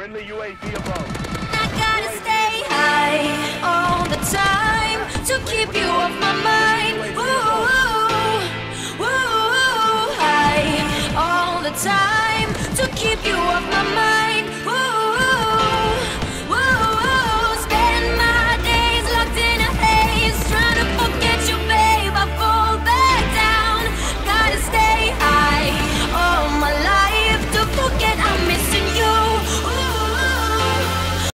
Friendly UAV above. I gotta stay high all the time to keep you off my mind.